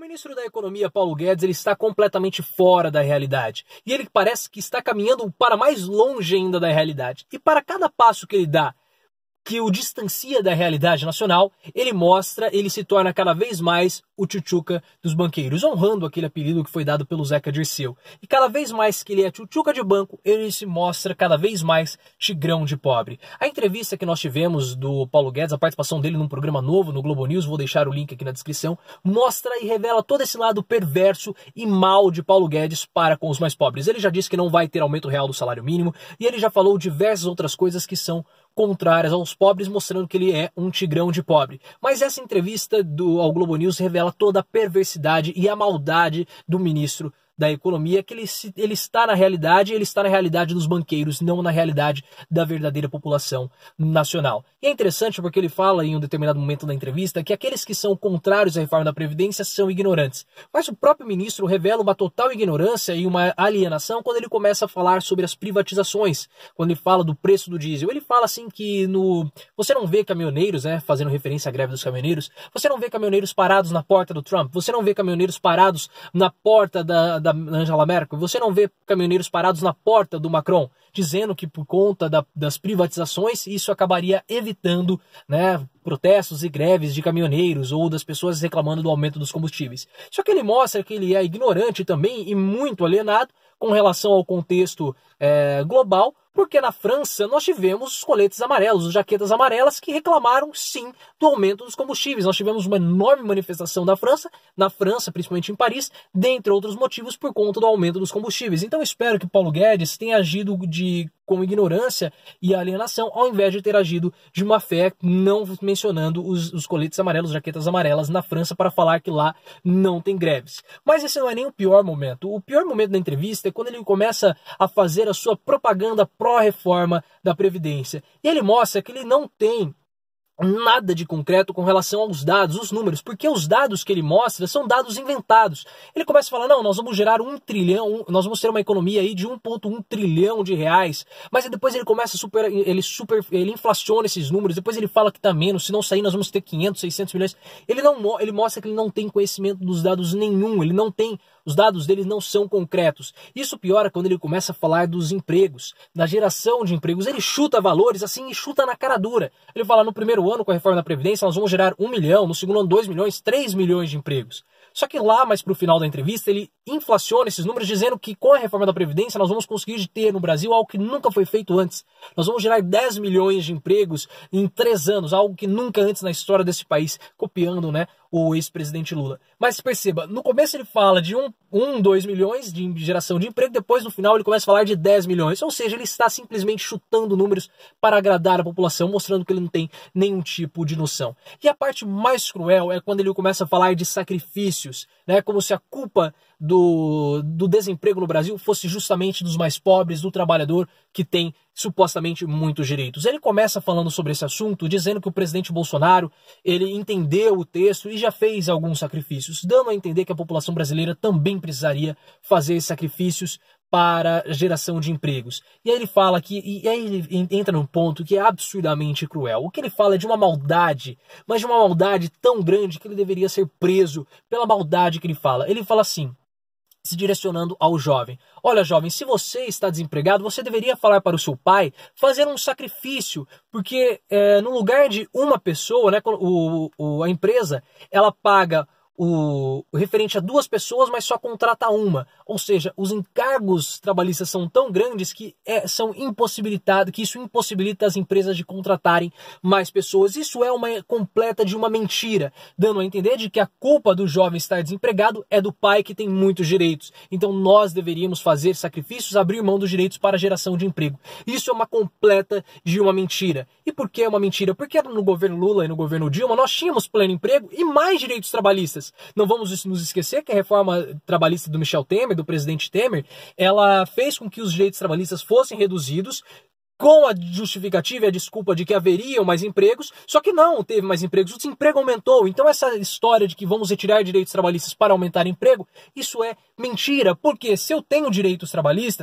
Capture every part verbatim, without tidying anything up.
ministro da Economia, Paulo Guedes, ele está completamente fora da realidade. E ele parece que está caminhando para mais longe ainda da realidade. E para cada passo que ele dá, que o distancia da realidade nacional, ele mostra, ele se torna cada vez mais o tchutchuca dos banqueiros, honrando aquele apelido que foi dado pelo Zeca Dirceu. E cada vez mais que ele é tchutchuca de banco, ele se mostra cada vez mais tigrão de pobre. A entrevista que nós tivemos do Paulo Guedes, a participação dele num programa novo no Globo News, vou deixar o link aqui na descrição, mostra e revela todo esse lado perverso e mal de Paulo Guedes para com os mais pobres. Ele já disse que não vai ter aumento real do salário mínimo, e ele já falou diversas outras coisas que são contrárias aos pobres, mostrando que ele é um tigrão de pobre. Mas essa entrevista do, ao Globo News revela toda a perversidade e a maldade do ministro da Economia, que ele, ele está na realidade, ele está na realidade dos banqueiros, não na realidade da verdadeira população nacional. E é interessante porque ele fala em um determinado momento da entrevista que aqueles que são contrários à reforma da Previdência são ignorantes. Mas o próprio ministro revela uma total ignorância e uma alienação quando ele começa a falar sobre as privatizações, quando ele fala do preço do diesel. Ele fala assim que no você não vê caminhoneiros, né, fazendo referência à greve dos caminhoneiros, você não vê caminhoneiros parados na porta do Trump, você não vê caminhoneiros parados na porta da, da Angela Merkel, você não vê caminhoneiros parados na porta do Macron, dizendo que por conta da, das privatizações isso acabaria evitando, né, protestos e greves de caminhoneiros ou das pessoas reclamando do aumento dos combustíveis. Só que ele mostra que ele é ignorante também e muito alienado com relação ao contexto é, global, porque na França nós tivemos os coletes amarelos, os jaquetas amarelas, que reclamaram sim do aumento dos combustíveis. Nós tivemos uma enorme manifestação da França, na França, principalmente em Paris, dentre outros motivos, por conta do aumento dos combustíveis. Então eu espero que Paulo Guedes tenha agido de, com ignorância e alienação, ao invés de ter agido de má fé, não mencionando os, os coletes amarelos, jaquetas amarelas na França, para falar que lá não tem greves. Mas esse não é nem o pior momento. O pior momento da entrevista é quando ele começa a fazer a sua propaganda pró-reforma da Previdência. E ele mostra que ele não tem nada de concreto com relação aos dados, os números, porque os dados que ele mostra são dados inventados. Ele começa a falar, não, nós vamos gerar um trilhão, nós vamos ter uma economia aí de um vírgula um trilhão de reais, mas depois ele começa a super, ele super, ele inflaciona esses números, depois ele fala que tá menos, se não sair nós vamos ter quinhentos, seiscentos milhões. Ele não, ele mostra que ele não tem conhecimento dos dados nenhum, ele não tem, os dados dele não são concretos. Isso piora quando ele começa a falar dos empregos, da geração de empregos. Ele chuta valores assim e chuta na cara dura. Ele fala, no primeiro ano com a reforma da Previdência nós vamos gerar um milhão, no segundo ano dois milhões, três milhões de empregos. Só que lá, mais para o final da entrevista, ele inflaciona esses números dizendo que com a reforma da Previdência nós vamos conseguir ter no Brasil algo que nunca foi feito antes. Nós vamos gerar dez milhões de empregos em três anos, algo que nunca antes na história desse país, copiando, né, o ex-presidente Lula. Mas perceba, no começo ele fala de um, um, dois milhões de geração de emprego, depois no final ele começa a falar de dez milhões. Ou seja, ele está simplesmente chutando números para agradar a população, mostrando que ele não tem nenhum tipo de noção. E a parte mais cruel é quando ele começa a falar de sacrifícios, né, como se a culpa do, do desemprego no Brasil fosse justamente dos mais pobres, do trabalhador que tem supostamente muitos direitos. Ele começa falando sobre esse assunto, dizendo que o presidente Bolsonaro, ele entendeu o texto e já fez alguns sacrifícios, dando a entender que a população brasileira também precisaria fazer sacrifícios para geração de empregos. E aí ele fala que, e aí ele entra num ponto que é absurdamente cruel. O que ele fala é de uma maldade, mas de uma maldade tão grande que ele deveria ser preso pela maldade que ele fala. Ele fala assim, se direcionando ao jovem. Olha, jovem, se você está desempregado, você deveria falar para o seu pai fazer um sacrifício, porque é, no lugar de uma pessoa, né, o, o, a empresa, ela paga o, o referente a duas pessoas, mas só contrata uma. Ou seja, os encargos trabalhistas são tão grandes que é, são impossibilitados, que isso impossibilita as empresas de contratarem mais pessoas. Isso é uma completa de uma mentira, dando a entender de que a culpa do jovem estar desempregado é do pai que tem muitos direitos. Então nós deveríamos fazer sacrifícios, abrir mão dos direitos para a geração de emprego. Isso é uma completa de uma mentira. E por que é uma mentira? Porque no governo Lula e no governo Dilma nós tínhamos pleno emprego e mais direitos trabalhistas. Não vamos nos esquecer que a reforma trabalhista do Michel Temer, do presidente Temer, ela fez com que os direitos trabalhistas fossem reduzidos, com a justificativa e a desculpa de que haveriam mais empregos, só que não teve mais empregos, o desemprego aumentou. Então essa história de que vamos retirar direitos trabalhistas para aumentar emprego, isso é mentira, porque se eu tenho direitos trabalhistas,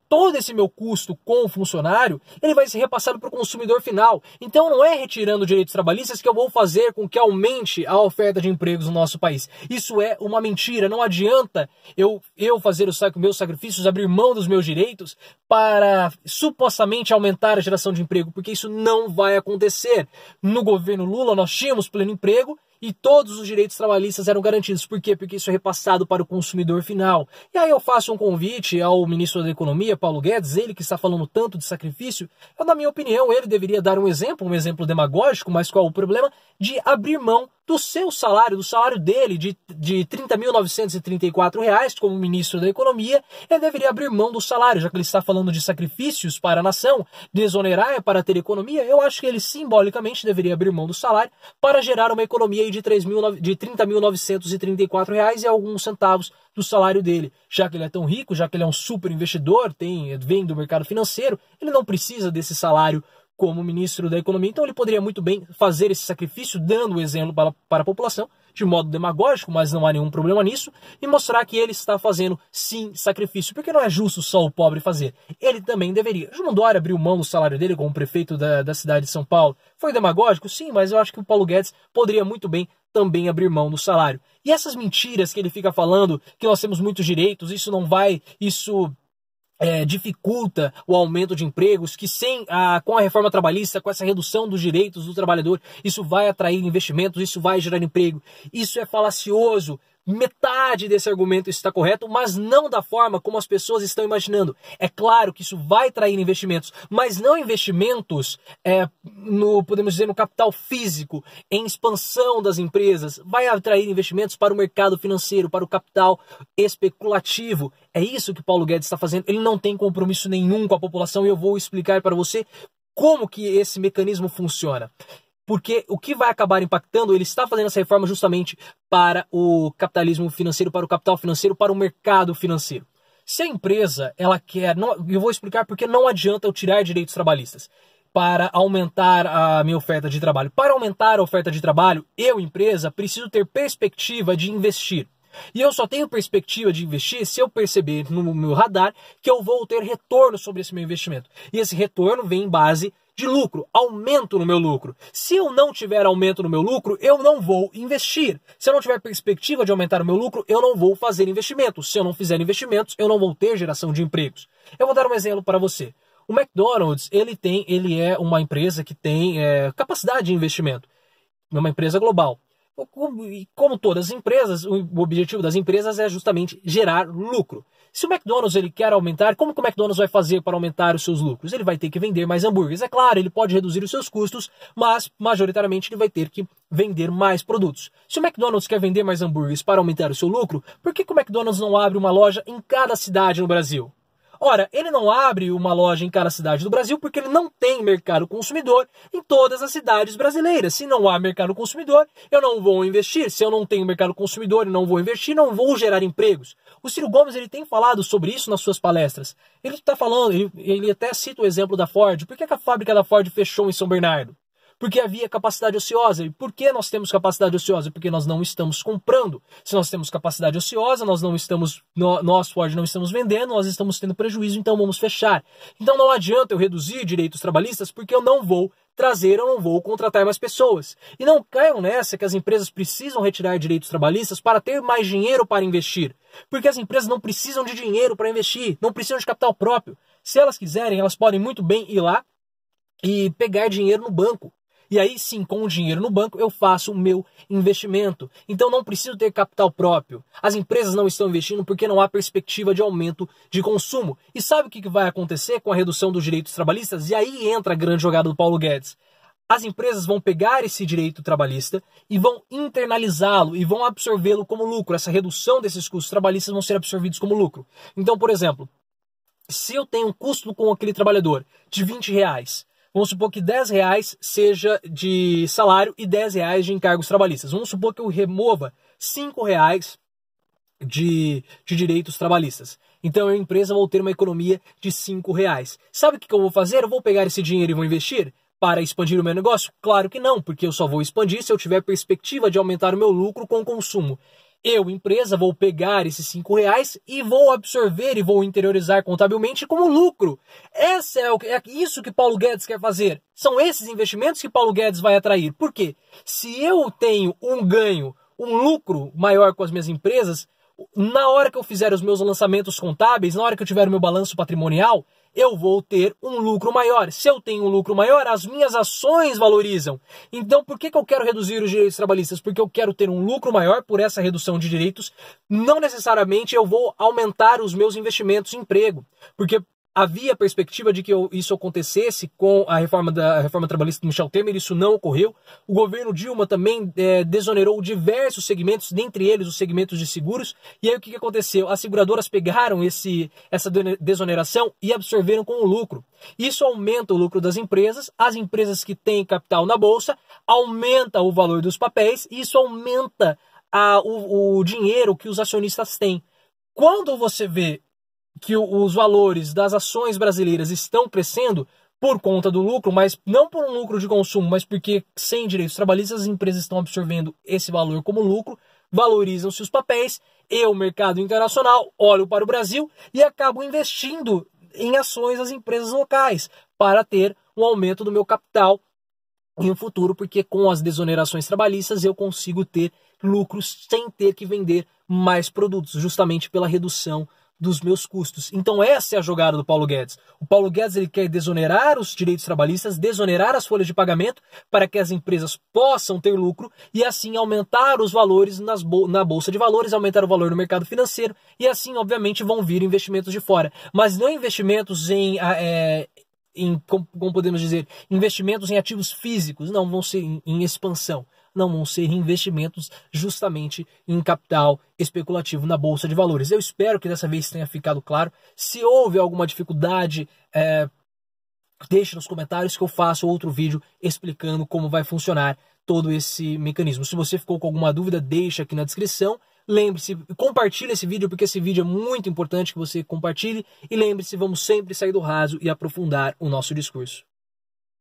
todo esse meu custo com o funcionário, ele vai ser repassado para o consumidor final. Então não é retirando direitos trabalhistas que eu vou fazer com que aumente a oferta de empregos no nosso país. Isso é uma mentira. Não adianta eu, eu fazer os meus sacrifícios, abrir mão dos meus direitos para supostamente aumentar a geração de emprego, porque isso não vai acontecer. No governo Lula nós tínhamos pleno emprego, e todos os direitos trabalhistas eram garantidos. Por quê? Porque isso é repassado para o consumidor final. E aí eu faço um convite ao ministro da Economia, Paulo Guedes, ele que está falando tanto de sacrifício. Eu, na minha opinião, ele deveria dar um exemplo, um exemplo demagógico, mas qual o problema? De abrir mão do seu salário, do salário dele, de, de trinta mil novecentos e trinta e quatro reais, como ministro da Economia. Ele deveria abrir mão do salário, já que ele está falando de sacrifícios para a nação, de exonerar para ter economia. Eu acho que ele simbolicamente deveria abrir mão do salário para gerar uma economia de, de trinta mil novecentos e trinta e quatro reais e alguns centavos do salário dele. Já que ele é tão rico, já que ele é um super investidor, tem, vem do mercado financeiro, ele não precisa desse salário como ministro da Economia. Então ele poderia muito bem fazer esse sacrifício, dando o exemplo para, para a população, de modo demagógico, mas não há nenhum problema nisso, e mostrar que ele está fazendo, sim, sacrifício, porque não é justo só o pobre fazer. Ele também deveria. João Dória abriu mão do salário dele como prefeito da, da cidade de São Paulo. Foi demagógico? Sim, mas eu acho que o Paulo Guedes poderia muito bem também abrir mão do salário. E essas mentiras que ele fica falando, que nós temos muitos direitos, isso não vai, isso... É, dificulta o aumento de empregos, que sem a, com a reforma trabalhista, com essa redução dos direitos do trabalhador, isso vai atrair investimentos, isso vai gerar emprego. Isso é falacioso. Metade desse argumento está correto, mas não da forma como as pessoas estão imaginando. É claro que isso vai atrair investimentos, mas não investimentos, é, no, podemos dizer, no capital físico, em expansão das empresas. Vai atrair investimentos para o mercado financeiro, para o capital especulativo. É isso que Paulo Guedes está fazendo. Ele não tem compromisso nenhum com a população e eu vou explicar para você como que esse mecanismo funciona. Porque o que vai acabar impactando, ele está fazendo essa reforma justamente para o capitalismo financeiro, para o capital financeiro, para o mercado financeiro. Se a empresa, ela quer, não, eu vou explicar porque não adianta eu tirar direitos trabalhistas para aumentar a minha oferta de trabalho. Para aumentar a oferta de trabalho, eu, empresa, preciso ter perspectiva de investir. E eu só tenho perspectiva de investir se eu perceber no meu radar que eu vou ter retorno sobre esse meu investimento. E esse retorno vem em base de lucro, aumento no meu lucro. Se eu não tiver aumento no meu lucro, eu não vou investir. Se eu não tiver perspectiva de aumentar o meu lucro, eu não vou fazer investimentos. Se eu não fizer investimentos, eu não vou ter geração de empregos. Eu vou dar um exemplo para você. O McDonald's, ele, tem, ele é uma empresa que tem é, capacidade de investimento. É uma empresa global. Como todas as empresas, o objetivo das empresas é justamente gerar lucro. Se o McDonald's ele quer aumentar, como que o McDonald's vai fazer para aumentar os seus lucros? Ele vai ter que vender mais hambúrgueres. É claro, ele pode reduzir os seus custos, mas majoritariamente ele vai ter que vender mais produtos. Se o McDonald's quer vender mais hambúrgueres para aumentar o seu lucro, por que que o McDonald's não abre uma loja em cada cidade no Brasil? Ora, ele não abre uma loja em cada cidade do Brasil porque ele não tem mercado consumidor em todas as cidades brasileiras. Se não há mercado consumidor, eu não vou investir. Se eu não tenho mercado consumidor e não vou investir, não vou gerar empregos. O Ciro Gomes ele tem falado sobre isso nas suas palestras. Ele está falando, ele, ele até cita o exemplo da Ford. Por que que a fábrica da Ford fechou em São Bernardo? Porque havia capacidade ociosa. E por que nós temos capacidade ociosa? Porque nós não estamos comprando. Se nós temos capacidade ociosa, nós não estamos, nós Ford não estamos vendendo, nós estamos tendo prejuízo, então vamos fechar. Então não adianta eu reduzir direitos trabalhistas porque eu não vou trazer, eu não vou contratar mais pessoas. E não caiam nessa que as empresas precisam retirar direitos trabalhistas para ter mais dinheiro para investir. Porque as empresas não precisam de dinheiro para investir, não precisam de capital próprio. Se elas quiserem, elas podem muito bem ir lá e pegar dinheiro no banco. E aí sim, com o dinheiro no banco, eu faço o meu investimento. Então não preciso ter capital próprio. As empresas não estão investindo porque não há perspectiva de aumento de consumo. E sabe o que vai acontecer com a redução dos direitos trabalhistas? E aí entra a grande jogada do Paulo Guedes. As empresas vão pegar esse direito trabalhista e vão internalizá-lo e vão absorvê-lo como lucro. Essa redução desses custos trabalhistas vão ser absorvidos como lucro. Então, por exemplo, se eu tenho um custo com aquele trabalhador de vinte reais, vamos supor que dez reais seja de salário e dez reais de encargos trabalhistas. Vamos supor que eu remova cinco reais de, de direitos trabalhistas. Então, a empresa vai ter uma economia de cinco reais. Sabe o que eu vou fazer? Eu vou pegar esse dinheiro e vou investir para expandir o meu negócio? Claro que não, porque eu só vou expandir se eu tiver perspectiva de aumentar o meu lucro com o consumo. Eu, empresa, vou pegar esses cinco reais e vou absorver e vou interiorizar contabilmente como lucro. Essa é, o, é isso que Paulo Guedes quer fazer. São esses investimentos que Paulo Guedes vai atrair. Por quê? Se eu tenho um ganho, um lucro maior com as minhas empresas, na hora que eu fizer os meus lançamentos contábeis, na hora que eu tiver o meu balanço patrimonial, eu vou ter um lucro maior. Se eu tenho um lucro maior, as minhas ações valorizam. Então, por que que eu quero reduzir os direitos trabalhistas? Porque eu quero ter um lucro maior por essa redução de direitos. Não necessariamente eu vou aumentar os meus investimentos em emprego. Porque havia perspectiva de que isso acontecesse com a reforma, da, a reforma trabalhista do Michel Temer, isso não ocorreu. O governo Dilma também é, desonerou diversos segmentos, dentre eles os segmentos de seguros. E aí o que, que aconteceu? As seguradoras pegaram esse, essa desoneração e absorveram com o lucro. Isso aumenta o lucro das empresas, as empresas que têm capital na bolsa, aumenta o valor dos papéis e isso aumenta a, o, o dinheiro que os acionistas têm. Quando você vê que os valores das ações brasileiras estão crescendo por conta do lucro, mas não por um lucro de consumo, mas porque sem direitos trabalhistas as empresas estão absorvendo esse valor como lucro, valorizam-se os papéis, e o mercado internacional olha para o Brasil e acabo investindo em ações das empresas locais para ter um aumento do meu capital em um futuro, porque com as desonerações trabalhistas eu consigo ter lucros sem ter que vender mais produtos, justamente pela redução dos meus custos. Então essa é a jogada do Paulo Guedes. O Paulo Guedes ele quer desonerar os direitos trabalhistas, desonerar as folhas de pagamento para que as empresas possam ter lucro e assim aumentar os valores nas bol- na Bolsa de Valores, aumentar o valor no mercado financeiro e assim, obviamente, vão vir investimentos de fora. Mas não investimentos em... É, em como, como podemos dizer, investimentos em ativos físicos, não vão ser em, em expansão. Não vão ser investimentos justamente em capital especulativo na Bolsa de Valores. Eu espero que dessa vez tenha ficado claro. Se houve alguma dificuldade, é, deixe nos comentários que eu faço outro vídeo explicando como vai funcionar todo esse mecanismo. Se você ficou com alguma dúvida, deixa aqui na descrição. Lembre-se, compartilhe esse vídeo, porque esse vídeo é muito importante que você compartilhe. E lembre-se, vamos sempre sair do raso e aprofundar o nosso discurso.